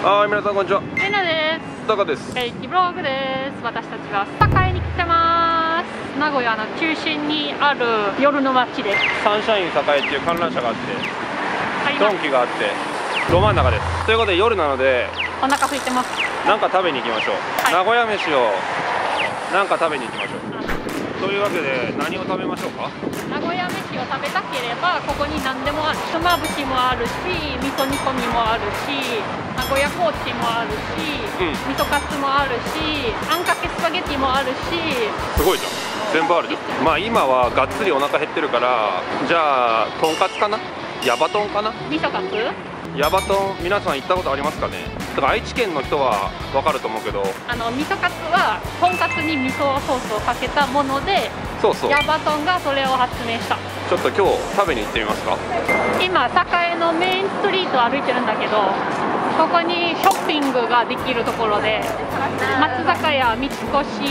はい、皆さんこんにちは。 レナです。 タカです。 ケイキブログです。私たちは栄に来てます。名古屋の中心にある夜の街です。 サンシャイン栄っていう観覧車があって、ドンキがあって、ど真ん中です。ということで夜なので、 お腹空いてます。 なんか食べに行きましょう。 はい、 名古屋飯をなんか食べに行きましょう。というわけで何を食べましょうか。 名古屋飯を食べたければここに何でもある。ひつまぶしもあるし、味噌煮込みもあるし、名古屋コーチもあるし、味噌カツもあるし、あんかけスパゲティもあるし。 すごいじゃん、全部あるじゃん。まあ今はがっつりお腹減ってるから、じゃあとんかつかな、ヤバトンかな。 味噌カツ、 ヤバトン、皆さん行ったことありますかね。だから愛知県の人は分かると思うけど、 味噌カツはとんかつに味噌ソースをかけたもので、 そうそう、 ヤバトンがそれを発明した。 ちょっと今日食べに行ってみますか。 今栄のメインストリートを歩いてるんだけど、ここにショッピングができるところで、松坂屋、三越、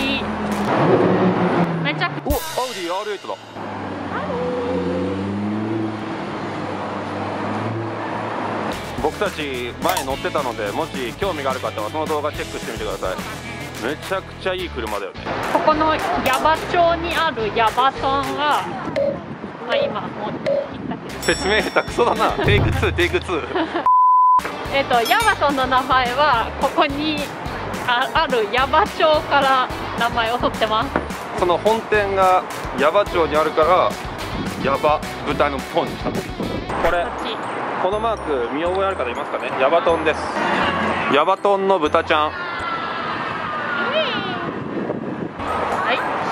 めちゃくちゃ。 お、アウディ R8 だ。僕たち前乗ってたので、もし興味がある方はその動画チェックしてみてください。めちゃくちゃいい車だよね。 ここの矢場町にあるヤバトンは、今もう行ったけど説明下手くそだな。テイク2、テイク2。 ヤバトンの名前はここにある矢場町から名前を取ってます。 その本店が矢場町にあるから矢場豚のトンにしたの。これこのマーク見覚えある方いますかね。ヤバトンです。ヤバトンの豚ちゃん、 はい、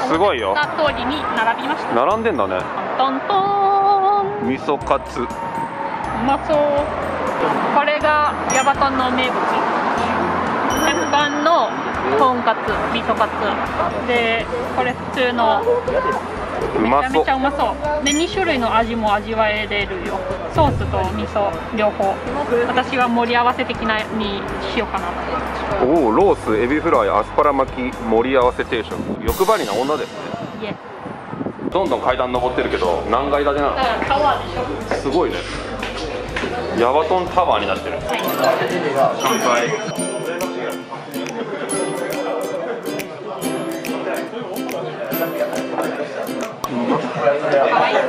すごいよ。 思った通りに並びました。 並んでんだね。 トントン、 味噌カツ、 うまそう。これがヤバトンの名物、鉄板のとんかつ、味噌カツで、これ普通のめちゃめちゃうまそうで、2種類の味も味わえれるよ。ソースと味噌両方。私は盛り合わせ的なにしようかなと。 おお、ロース、エビフライ、アスパラ巻き、盛り合わせ定食。欲張りな女ですね。 いえ、 どんどん階段登ってるけど何階建てなの。 だからタワーでしょ。 すごいね。ヤバトンタワーになってる。 はい、 乾杯。 かわいい。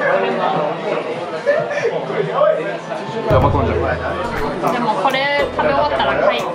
ヤバトンじゃん。 でもこれ食べ終わったら帰って、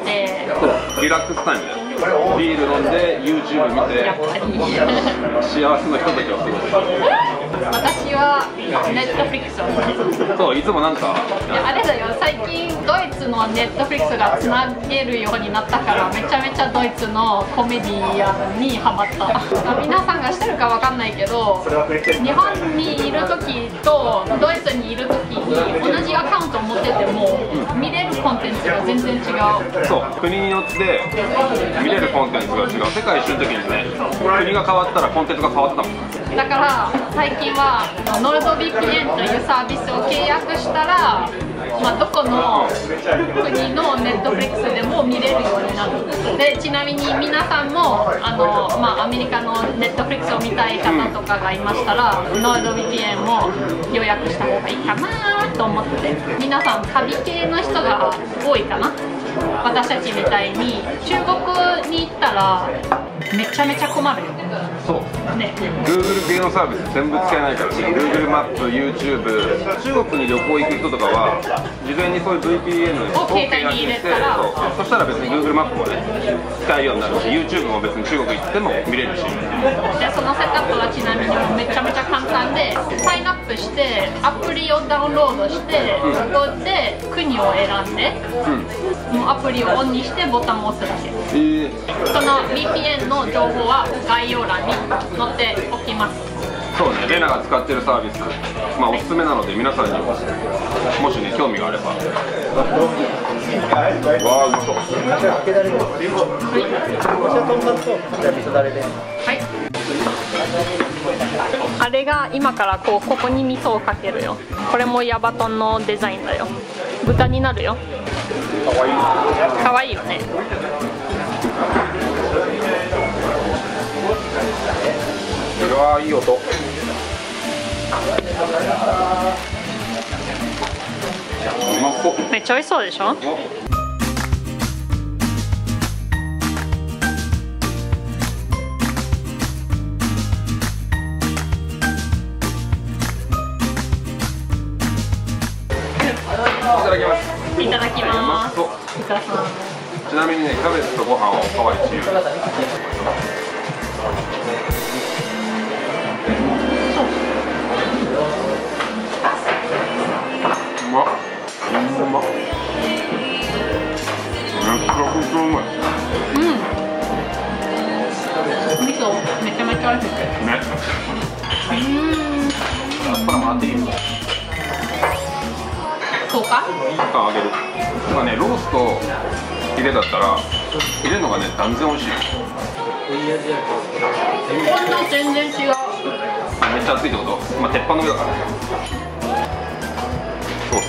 そう、リラックスタイムでビール飲んで YouTube 見て、 やっぱり幸せなひとときを過ごす。 私はネットフリックスを見てる。 そう、いつもなんかあれだよ、最近ドイツのネットフリックスがつなげるようになったから、めちゃめちゃドイツのコメディアンにハマった。皆さんがしてるかわかんないけど、日本にいる時とドイツにいる時に同じアカウントを持ってても見れるコンテンツが全然違う。 そう、国によって見れるコンテンツが違う。世界一周の時にね、国が変わったらコンテンツが変わったもん。 だから最近はノルド VPN というサービスを契約したら、どこの国のネットフリックスでも見れるようになる。で、ちなみに皆さんもアメリカのネットフリックスを見たい方とかがいましたら、ノルド VPN も予約した方がいいかなと思って。皆さん旅系の人が多いかな。私たちみたいに中国に行ったらめちゃめちゃ困るよ。 そうね、 Google 系のサービス全部使えないから、Google マップ、YouTube、中国に旅行行く人とかは事前にそういう VPN を契約して、そしたら別に Google マップもね使えるようになるし、 YouTube も別に中国行っても見れるし。 でそのセットアップはちなみにめちゃめちゃ簡単で、サインアップしてアプリをダウンロードして、そこで国を選んで、もうアプリをオンにしてボタンを押すだけ。その VPN の情報は概要欄に載っておきます。 そうね、レナが使ってるサービス、おすすめなので皆さんにももしね興味があれば。わあ、うまそう。 はい、あれが今からここに味噌をかけるよ。これもヤバトンのデザインだよ。豚になるよ。 かわいい。 かわいいよね。 うわー、いい音。うまそう。 めっちゃ美味しそうでしょ。 田さん。 ちなみにね、キャベツとご飯はおかわり自由。うまっ。うまっ。めちゃくちゃうまい。 味噌めちゃめちゃ美味しいね。 アスパラもあっていい。 そうか。 あげる。まあね、ロースとヒレだったらヒレのがね断然美味しい。 温度全然違う。 めっちゃ熱いってこと？まあ鉄板の上だからね。そうっす。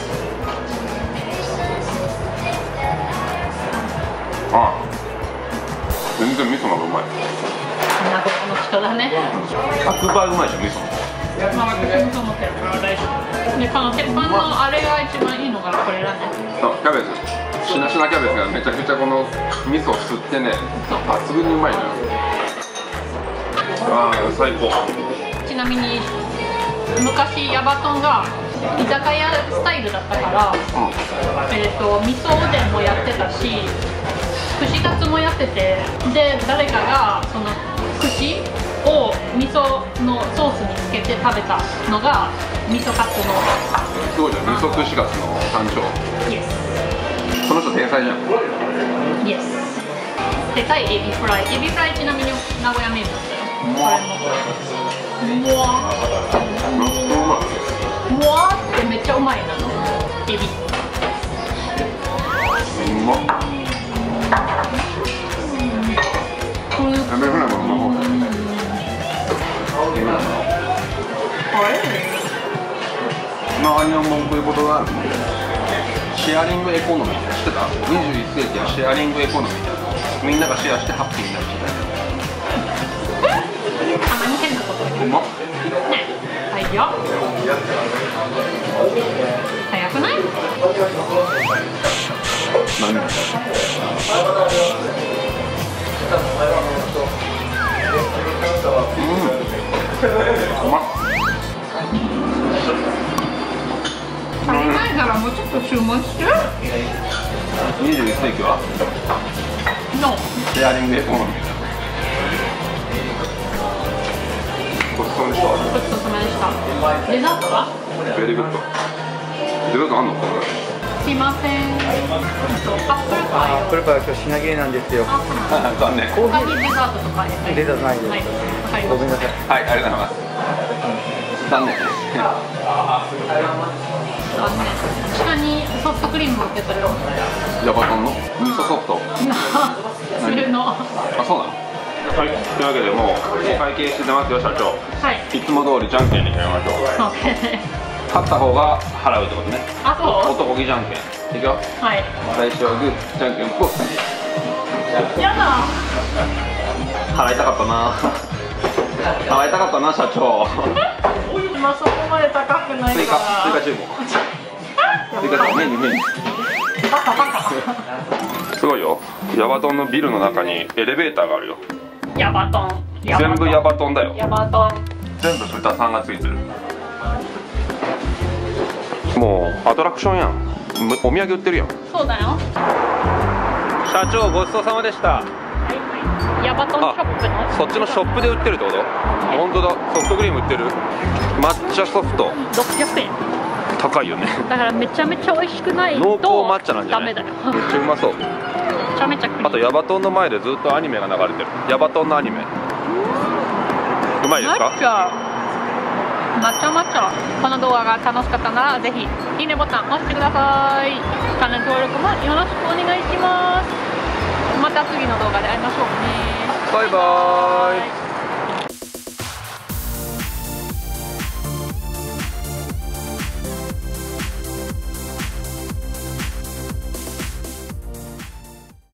ああ、全然味噌の方がうまい。 名古屋の人だね。 100倍うまいでしょ、味噌の。 まあ私もそう思ってるから大丈夫。で、この鉄板のあれが一番いいのがこれだね。 そう、キャベツ、しなしなキャベツがめちゃくちゃこの味噌を吸ってね、抜群にうまいのよ。ああ、最高。 ちなみに昔ヤバトンが居酒屋スタイルだったから、味噌おでんもやってたし、串カツもやってて、で誰かがその串を味噌のソースにつけて食べたのが味噌カツの。 すごいじゃん、味噌串カツの誕生。 イエス。 この人天才じゃん。 イエス。でかいエビフライ。エビフライちなみに名古屋名物だよ。これも。うわ。うわってめっちゃうまいなの。エビ。 うまっ。エビフライもうまそう。周りの文句いうことがある。シェアリングエコノミーって知ってた？ 21世紀はシェアリングエコノミーだ。みんながシェアしてハッピーになる時代。 たまに変なこと言う。 うまっ。 ね、はいよ。早くない？ 何？うまっ。 足りないからもうちょっと注文して。 21世紀はのシェアリングエコノミーだ。ごちそうでした。 ごちそうさまでした。デザートは？ ベリーグッド。デザートあんの？ すいません。アップルパイを。 アップルパイは今日品切れなんですよ。 あ、そうなんだ。 残念。 他にデザートとかやりたい。 デザートないです。 はい。わかりましごめんなさい。 はい、ありがとうございます。残念。 た。下にソフトクリーム売ってたよ。 ヤバトンの味噌ソフト。 するの。 あ、そうなの。はい、というわけでもうお会計してますよ、社長。 はい。 いつも通りじゃんけんに決めましょう。勝った方が払うってことね。 あ、そう。 男気じゃんけん。いくよ。 はい。 最初はグー、じゃんけんぽん。 やだ。 払いたかったな。払いたかったな、社長。 今そこまで高くないから。 追加注文。追加メニューメニュー。 バカバカ。 すごいよ。ヤバトンのビルの中にエレベーターがあるよ。 ヤバトン。 全部ヤバトンだよ。 ヤバトン。 全部豚さんがついてる。もうアトラクションやん。お土産売ってるやん。 そうだよ。 社長ごちそうさまでした。 ヤバトンショップの。 そっちのショップで売ってるってこと？本当だ、ソフトクリーム売ってる。抹茶ソフト。 600円。 高いよね。 だからめちゃめちゃ美味しくないと濃厚抹茶なんじゃない？ ダメだよ。 めっちゃうまそう。 めちゃめちゃクリーム。 あとヤバトンの前でずっとアニメが流れてる。ヤバトンのアニメ。うまいですか？ 抹茶抹茶。この動画が楽しかったならぜひいいねボタン押してください。チャンネル登録もよろしくお願いします。また次の動画で会いましょうね。 バイバーイ。